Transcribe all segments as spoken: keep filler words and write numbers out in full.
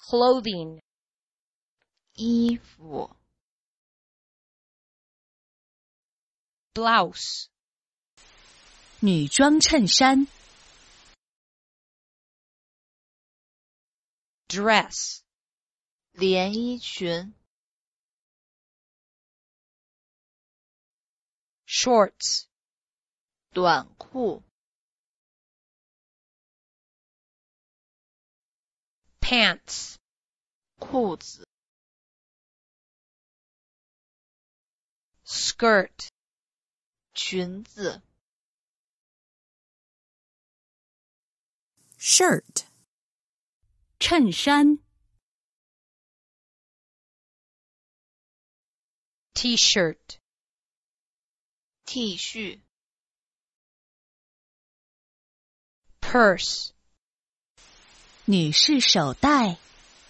clothing 衣服 blouse 女装衬衫 dress 连衣裙 shorts 短裤 pants 裤子 skirt 裙子 shirt 衬衫 t-shirt T 恤 purse 女士手袋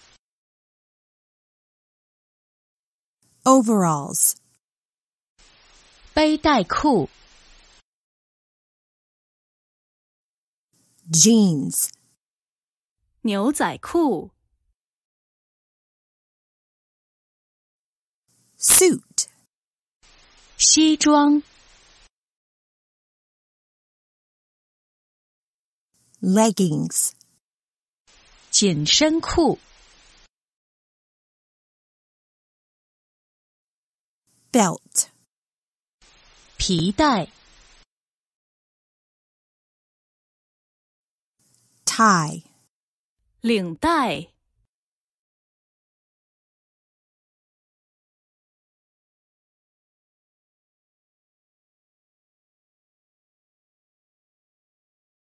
overalls 背带裤 jeans 牛仔裤 suit 西装 leggings 紧身裤 belt 皮带 tie 领带